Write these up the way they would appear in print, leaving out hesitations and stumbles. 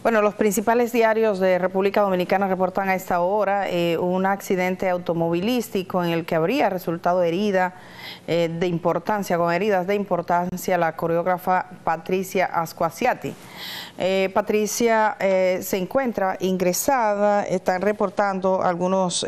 Bueno, los principales diarios de República Dominicana reportan a esta hora un accidente automovilístico en el que habría resultado herida de importancia, con heridas de importancia, la coreógrafa Patricia Ascuasiati. Patricia se encuentra ingresada, están reportando algunos...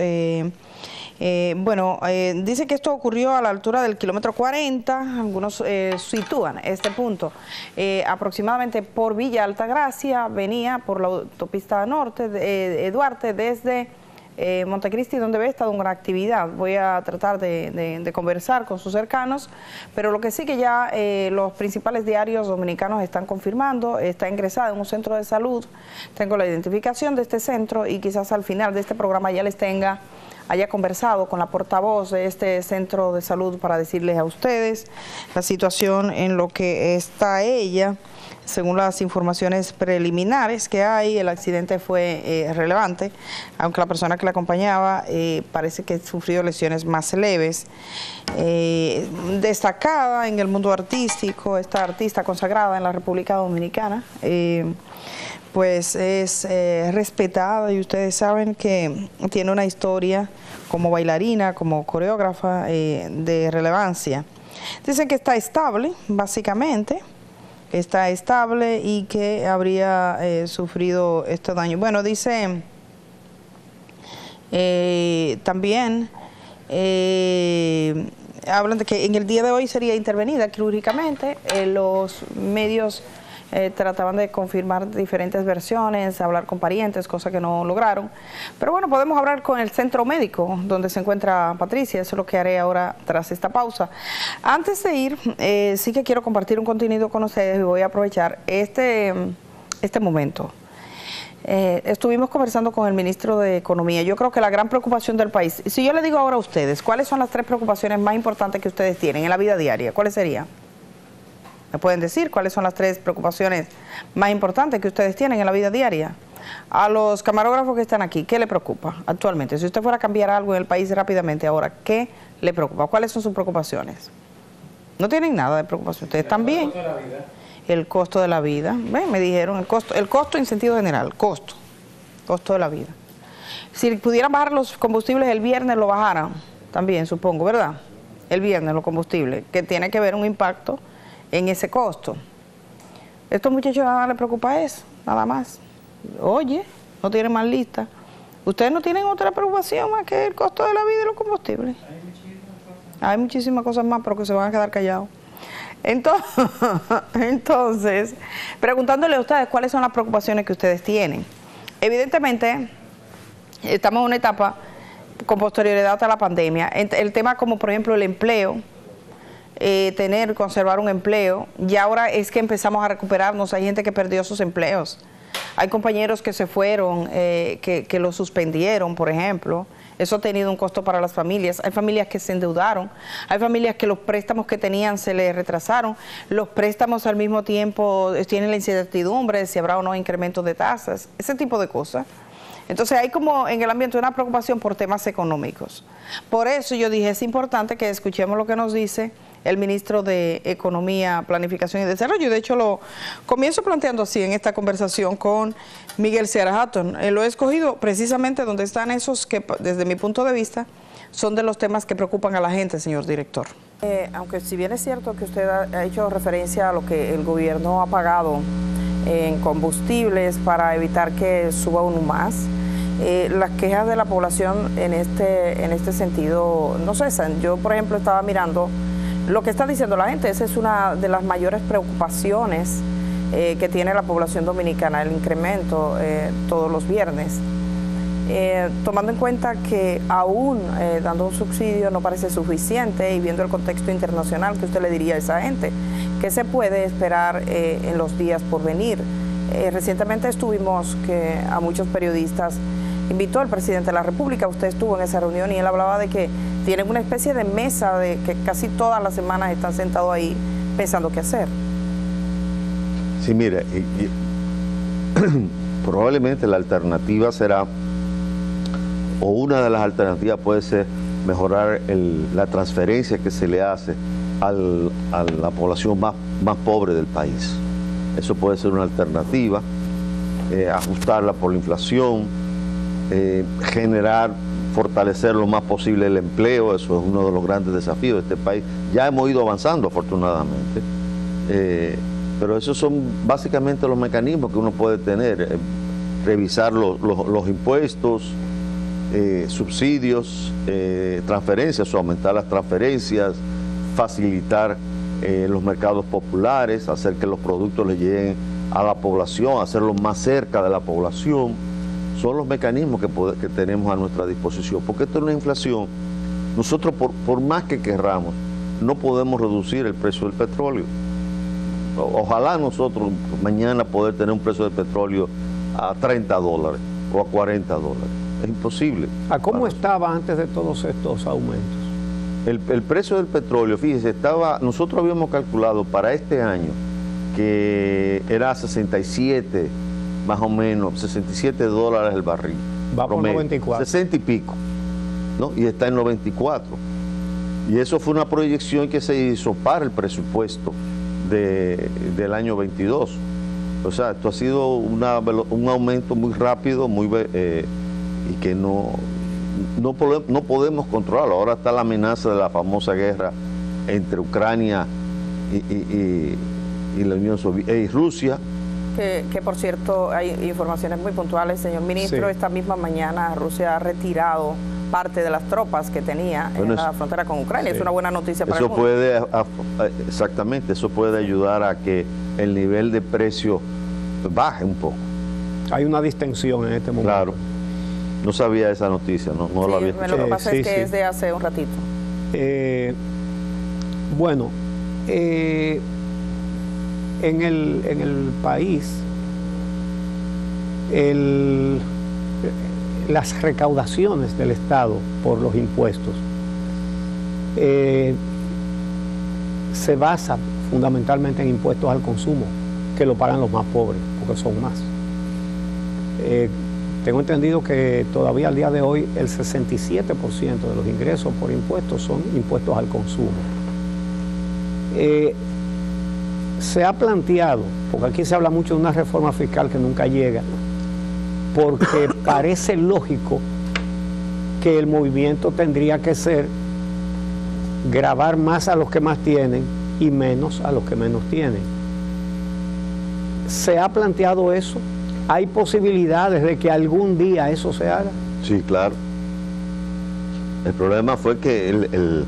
dice que esto ocurrió a la altura del kilómetro 40, algunos sitúan este punto aproximadamente por Villa Altagracia, venía por la autopista norte de Duarte desde Montecristi, donde ve estado una actividad. Voy a tratar de conversar con sus cercanos, pero lo que sí que ya los principales diarios dominicanos están confirmando, está ingresada en un centro de salud, tengo la identificación de este centro y quizás al final de este programa ya les haya conversado con la portavoz de este centro de salud para decirles a ustedes la situación en lo que está ella. Según las informaciones preliminares que hay, el accidente fue relevante, aunque la persona que la acompañaba parece que sufrió lesiones más leves. Destacada en el mundo artístico, esta artista consagrada en la República Dominicana, pues es respetada, y ustedes saben que tiene una historia como bailarina, como coreógrafa de relevancia. Dicen que está estable, básicamente, está estable y que habría sufrido este daño. Bueno, dice también, hablan de que en el día de hoy sería intervenida quirúrgicamente. Los medios trataban de confirmar diferentes versiones, hablar con parientes, cosa que no lograron. Pero bueno, podemos hablar con el centro médico donde se encuentra Patricia, eso es lo que haré ahora tras esta pausa. Antes de ir, sí que quiero compartir un contenido con ustedes y voy a aprovechar este momento. Estuvimos conversando con el ministro de Economía. Yo creo que la gran preocupación del país, si yo le digo ahora a ustedes, ¿cuáles son las 3 preocupaciones más importantes que ustedes tienen en la vida diaria? ¿Cuáles serían? ¿Me pueden decir cuáles son las 3 preocupaciones más importantes que ustedes tienen en la vida diaria? A los camarógrafos que están aquí, ¿qué le preocupa actualmente? Si usted fuera a cambiar algo en el país rápidamente ahora, ¿qué le preocupa? ¿Cuáles son sus preocupaciones? No tienen nada de preocupación. ¿Ustedes también? El costo de la vida. ¿Ven? Me dijeron el costo en sentido general, costo de la vida. Si pudieran bajar los combustibles el viernes, lo bajaran también, supongo, ¿verdad? El viernes los combustibles, que tiene que ver un impacto en ese costo. Estos muchachos nada les preocupa eso, nada más. Oye, no tienen más lista. Ustedes no tienen otra preocupación más que el costo de la vida y los combustibles. Hay muchísimas cosas más, pero que se van a quedar callados. Entonces, preguntándole a ustedes cuáles son las preocupaciones que ustedes tienen. Evidentemente, estamos en una etapa con posterioridad a la pandemia. El tema como, por ejemplo, el empleo, conservar un empleo, y ahora es que empezamos a recuperarnos. Hay gente que perdió sus empleos, hay compañeros que se fueron, que lo suspendieron, por ejemplo. Eso ha tenido un costo para las familias. Hay familias que se endeudaron, hay familias que los préstamos que tenían se les retrasaron, los préstamos al mismo tiempo tienen la incertidumbre de si habrá o no incremento de tasas, ese tipo de cosas. Entonces hay como en el ambiente una preocupación por temas económicos. Por eso yo dije, es importante que escuchemos lo que nos dice el ministro de Economía, Planificación y Desarrollo. De hecho, lo comienzo planteando así en esta conversación con Miguel Seara Hatton. Lo he escogido precisamente donde están esos que, desde mi punto de vista, son de los temas que preocupan a la gente, señor director. Aunque si bien es cierto que usted ha hecho referencia a lo que el gobierno ha pagado en combustibles para evitar que suba uno más, las quejas de la población en este sentido no cesan. Yo, por ejemplo, estaba mirando lo que está diciendo la gente. Esa es una de las mayores preocupaciones que tiene la población dominicana, el incremento todos los viernes. Tomando en cuenta que aún dando un subsidio no parece suficiente, y viendo el contexto internacional, ¿qué usted le diría a esa gente? ¿Qué se puede esperar en los días por venir? Recientemente estuvimos que a muchos periodistas invitó el presidente de la República, usted estuvo en esa reunión y él hablaba de que tienen una especie de mesa de que casi todas las semanas están sentados ahí pensando qué hacer. Sí, mire, probablemente la alternativa será, o una de las alternativas puede ser mejorar la transferencia que se le hace a la población más pobre del país. Eso puede ser una alternativa. ajustarla por la inflación, fortalecer lo más posible el empleo. Eso es uno de los grandes desafíos de este país. Ya hemos ido avanzando, afortunadamente, pero esos son básicamente los mecanismos que uno puede tener. Revisar los impuestos, subsidios, transferencias, o aumentar las transferencias, facilitar los mercados populares, hacer que los productos le lleguen a la población, hacerlo más cerca de la población. Son los mecanismos que tenemos a nuestra disposición, porque esto es una inflación. Nosotros, por más que querramos, no podemos reducir el precio del petróleo. Ojalá nosotros mañana poder tener un precio del petróleo a $30 o a $40. Es imposible. ¿A cómo estaba antes de todos estos aumentos? El precio del petróleo, fíjese, nosotros habíamos calculado para este año que era 67, más o menos, $67 el barril. Va por 94. 60 y pico, ¿no? Y está en 94. Y eso fue una proyección que se hizo para el presupuesto del año 22. O sea, esto ha sido un aumento muy rápido, y que no podemos controlarlo. Ahora está la amenaza de la famosa guerra entre Ucrania y la Unión Soviética y Rusia. Que por cierto hay informaciones muy puntuales, señor ministro. Sí. Esta misma mañana Rusia ha retirado parte de las tropas que tenía en la frontera con Ucrania. Sí. Es una buena noticia para el mundo. Exactamente, eso puede ayudar a que el nivel de precio baje un poco. Hay una distensión en este momento. Claro. No sabía esa noticia, no la había escuchado. Lo que pasa es que es de hace un ratito. Bueno, en el país, las recaudaciones del Estado por los impuestos se basan fundamentalmente en impuestos al consumo, que lo pagan los más pobres, porque son más. Tengo entendido que todavía al día de hoy el 67% de los ingresos por impuestos son impuestos al consumo. Se ha planteado, porque aquí se habla mucho de una reforma fiscal que nunca llega, porque parece lógico que el movimiento tendría que ser gravar más a los que más tienen y menos a los que menos tienen. ¿Se ha planteado eso? ¿Hay posibilidades de que algún día eso se haga? Sí, claro. El problema fue que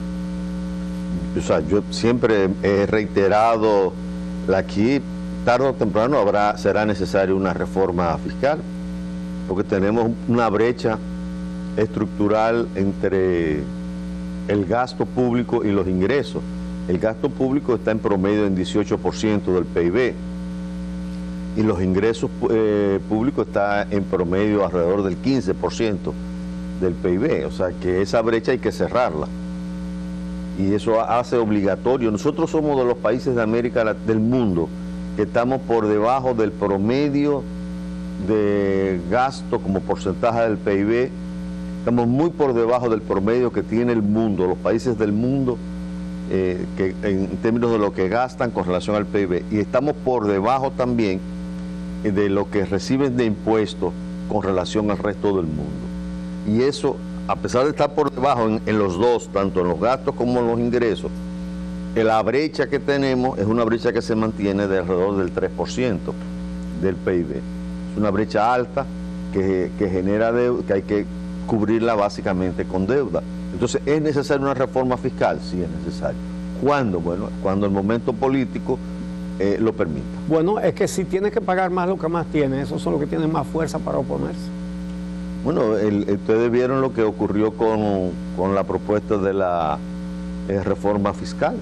yo siempre he reiterado aquí, tarde o temprano será necesaria una reforma fiscal, porque tenemos una brecha estructural entre el gasto público y los ingresos. El gasto público está en promedio en 18% del PIB y los ingresos públicos están en promedio alrededor del 15% del PIB. O sea que esa brecha hay que cerrarla. Y eso hace obligatorio. Nosotros somos de los países de América del mundo que estamos por debajo del promedio de gasto como porcentaje del PIB. Estamos muy por debajo del promedio que tiene el mundo, los países del mundo, que en términos de lo que gastan con relación al PIB. Y estamos por debajo también de lo que reciben de impuestos con relación al resto del mundo. Y eso, a pesar de estar por debajo en los dos, tanto en los gastos como en los ingresos, la brecha que tenemos es una brecha que se mantiene de alrededor del 3% del PIB. Es una brecha alta que genera deuda, que hay que cubrirla básicamente con deuda. Entonces, ¿es necesaria una reforma fiscal? Sí, es necesario. ¿Cuándo? Bueno, cuando el momento político lo permita. Bueno, es que si tienes que pagar más lo que más tienes, esos son los que tienen más fuerza para oponerse. Bueno, ustedes vieron lo que ocurrió con la propuesta de la reforma fiscal.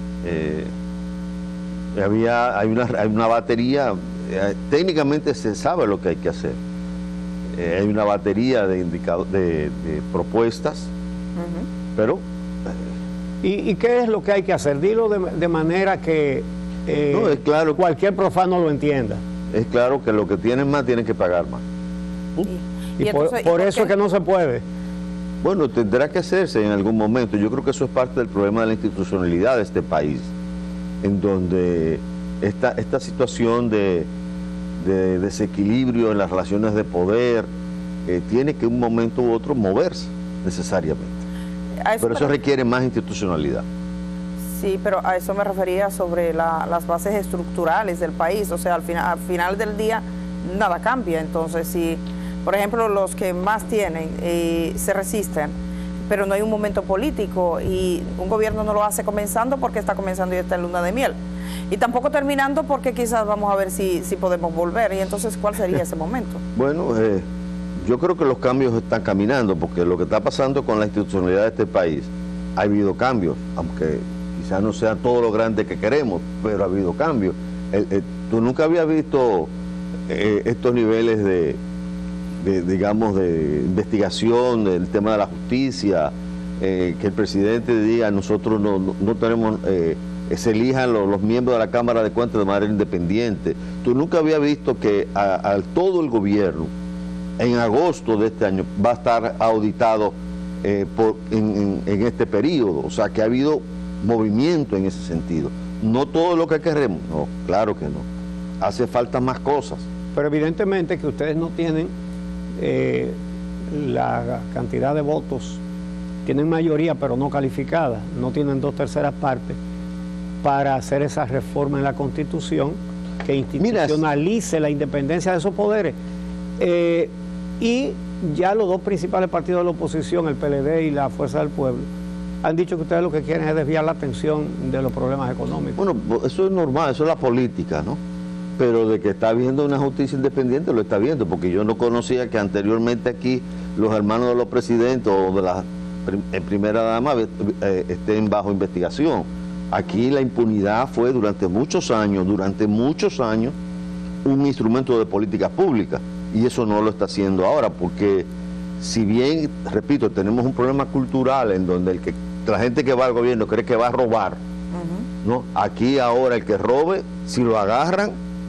Hay una batería, técnicamente se sabe lo que hay que hacer. Hay una batería de propuestas, pero... ¿Y qué es lo que hay que hacer? Dilo de manera que no, es claro, cualquier profano lo entienda. Es claro que los que tienen más tienen que pagar más. Y por eso es que no se puede. Bueno, tendrá que hacerse en algún momento. Yo creo que eso es parte del problema de la institucionalidad de este país, en donde esta situación de de desequilibrio en las relaciones de poder, tiene que un momento u otro moverse necesariamente. Pero eso requiere más institucionalidad. Sí, pero a eso me refería sobre las bases estructurales del país. O sea, al final del día nada cambia. Entonces, si, por ejemplo, los que más tienen se resisten, pero no hay un momento político y un gobierno no lo hace comenzando porque está comenzando y está en luna de miel. Y tampoco terminando porque quizás vamos a ver si podemos volver. Y entonces, ¿cuál sería ese momento? Bueno, yo creo que los cambios están caminando, porque lo que está pasando con la institucionalidad de este país, ha habido cambios, aunque quizás no sea todo lo grande que queremos, pero ha habido cambios. Tú nunca habías visto estos niveles digamos, de investigación del tema de la justicia, que el presidente diga, nosotros no tenemos, se elijan los miembros de la Cámara de Cuentas de manera independiente. Tú nunca habías visto que a todo el gobierno, en agosto de este año, va a estar auditado en este periodo. O sea, que ha habido movimiento en ese sentido. No todo lo que queremos, no, claro que no. Hace falta más cosas. Pero evidentemente que ustedes no tienen la cantidad de votos, tienen mayoría pero no calificada, no tienen 2/3 partes para hacer esa reforma en la Constitución que institucionalice la independencia de esos poderes. Y ya los dos principales partidos de la oposición, el PLD y la Fuerza del Pueblo, han dicho que ustedes lo que quieren es desviar la atención de los problemas económicos. Bueno, eso es normal, eso es la política, ¿no? Pero de que está habiendo una justicia independiente, lo está viendo, porque yo no conocía que anteriormente aquí los hermanos de los presidentes o de la primera dama estén bajo investigación. Aquí la impunidad fue durante muchos años, un instrumento de política pública, y eso no lo está haciendo ahora, porque si bien, repito, tenemos un problema cultural en donde la gente que va al gobierno cree que va a robar, ¿no? Aquí ahora el que robe, si lo agarran,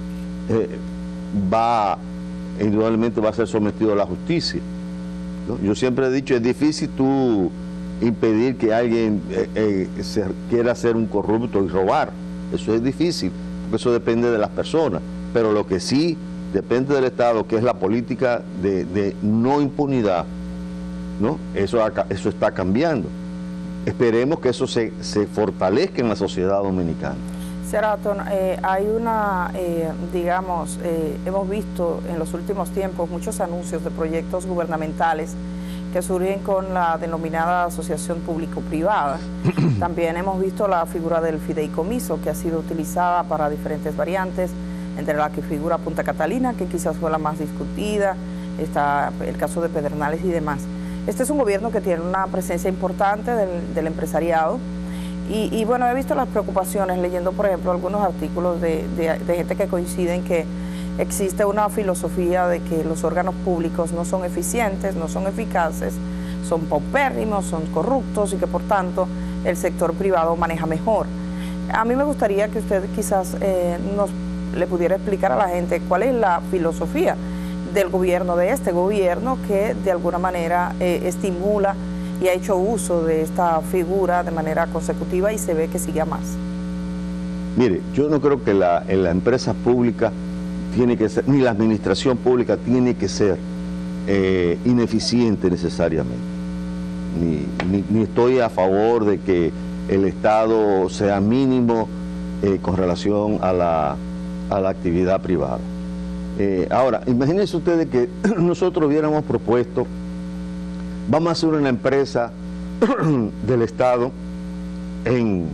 indudablemente va a ser sometido a la justicia, ¿no? Yo siempre he dicho, es difícil tú impedir que alguien quiera ser un corrupto y robar. Eso es difícil, porque eso depende de las personas. Pero lo que sí depende del Estado, que es la política de no impunidad, ¿no? Eso está cambiando. Esperemos que eso se fortalezca en la sociedad dominicana. Seraton, hay una, digamos, hemos visto en los últimos tiempos muchos anuncios de proyectos gubernamentales que surgen con la denominada asociación público-privada. También hemos visto la figura del fideicomiso, que ha sido utilizada para diferentes variantes, entre la que figura Punta Catalina, que quizás fue la más discutida, está el caso de Pedernales y demás. Este es un gobierno que tiene una presencia importante del empresariado, y bueno, he visto las preocupaciones leyendo, por ejemplo, algunos artículos de gente que coinciden que existe una filosofía de que los órganos públicos no son eficientes, no son eficaces, son paupérrimos, son corruptos, y que por tanto el sector privado maneja mejor. A mí me gustaría que usted quizás le pudiera explicar a la gente cuál es la filosofía del gobierno, de este gobierno, que de alguna manera estimula y ha hecho uso de esta figura de manera consecutiva y se ve que sigue a más. Mire, yo no creo que la empresa pública tiene que ser, ni la administración pública tiene que ser ineficiente necesariamente. Ni estoy a favor de que el Estado sea mínimo con relación a la actividad privada. Ahora, imagínense ustedes que nosotros hubiéramos propuesto, vamos a hacer una empresa del Estado en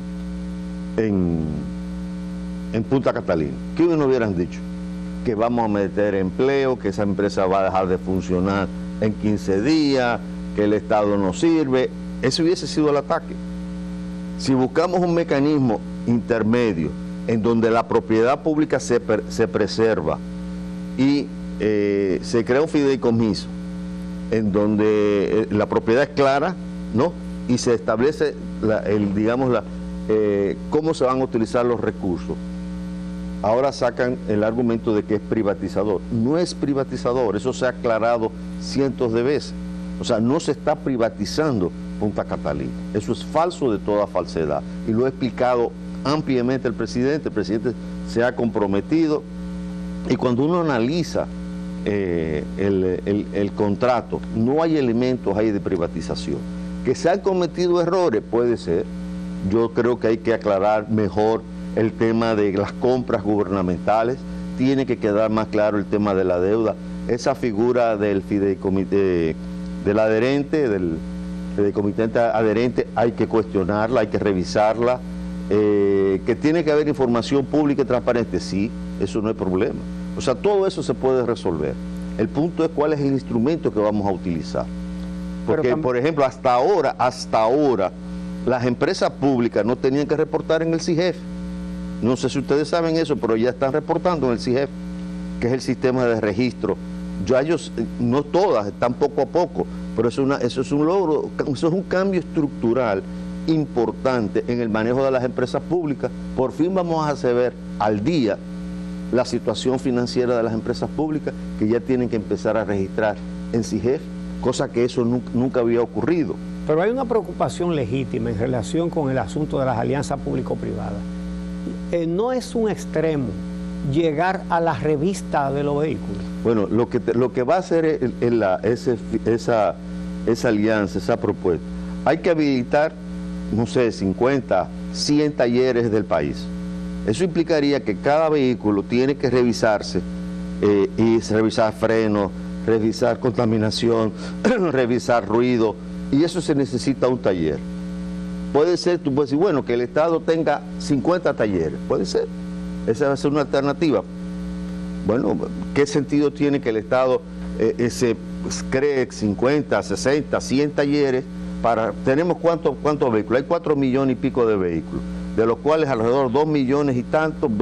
Punta Catalina. ¿Qué nos hubieran dicho? Que vamos a meter empleo, que esa empresa va a dejar de funcionar en 15 días, que el Estado no sirve. Ese hubiese sido el ataque. Si buscamos un mecanismo intermedio en donde la propiedad pública se preserva y se crea un fideicomiso en donde la propiedad es clara, ¿no? Y se establece cómo se van a utilizar los recursos. Ahora sacan el argumento de que es privatizador. No es privatizador, eso se ha aclarado cientos de veces. O sea, no se está privatizando Punta Catalina. Eso es falso de toda falsedad. Y lo ha explicado ampliamente el presidente. El presidente se ha comprometido Y cuando uno analiza el contrato, no hay elementos ahí de privatización. Que se han cometido errores, puede ser. Yo creo que hay que aclarar mejor el tema de las compras gubernamentales, tiene que quedar más claro el tema de la deuda. Esa figura del fideicomitente, del adherente, del fideicomitente adherente, hay que cuestionarla, hay que revisarla. Que tiene que haber información pública y transparente, sí, eso no es problema. O sea, todo eso se puede resolver. El punto es cuál es el instrumento que vamos a utilizar. Porque, por ejemplo, hasta ahora, las empresas públicas no tenían que reportar en el CIGEF. No sé si ustedes saben eso, pero ya están reportando en el CIGEF, que es el sistema de registro. Ellos, no todas, están poco a poco, pero eso es un logro, eso es un cambio estructural importante en el manejo de las empresas públicas. Por fin vamos a hacer al día la situación financiera de las empresas públicas, que ya tienen que empezar a registrar en CIGEF, cosa que eso nunca había ocurrido. Pero hay una preocupación legítima en relación con el asunto de las alianzas público-privadas. No es un extremo llegar a la revista de los vehículos. Bueno, lo que va a hacer esa alianza, esa propuesta, hay que habilitar, no sé, 50, 100 talleres del país. Eso implicaría que cada vehículo tiene que revisarse, y revisar frenos, revisar contaminación, revisar ruido, y eso se necesita un taller. Puede ser, tú puedes decir, bueno, que el Estado tenga 50 talleres, puede ser, esa va a ser una alternativa. Bueno, ¿qué sentido tiene que el Estado se cree 50, 60, 100 talleres? Tenemos ¿cuántos vehículos? Hay 4 millones y pico de vehículos, de los cuales alrededor de 2 millones y tantos,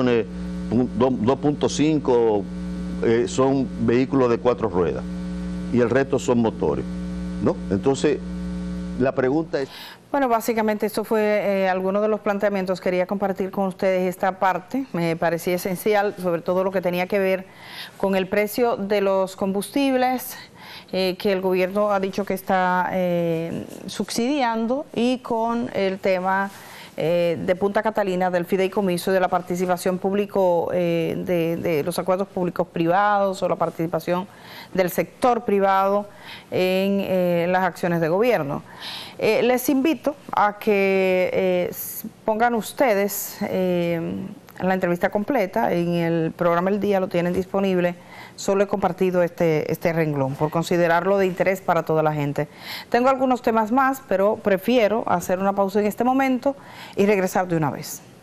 2.5 son vehículos de 4 ruedas, y el resto son motores, ¿no? Entonces, la pregunta es... Bueno, básicamente esto fue algunos de los planteamientos. Quería compartir con ustedes esta parte, me parecía esencial, sobre todo lo que tenía que ver con el precio de los combustibles, que el gobierno ha dicho que está subsidiando, y con el tema de Punta Catalina, del fideicomiso y de la participación público, de los acuerdos públicos privados, o la participación del sector privado en las acciones de gobierno. Les invito a que pongan ustedes la entrevista completa en el programa El Día, lo tienen disponible. Solo he compartido este renglón por considerarlo de interés para toda la gente. Tengo algunos temas más, pero prefiero hacer una pausa en este momento y regresar de una vez.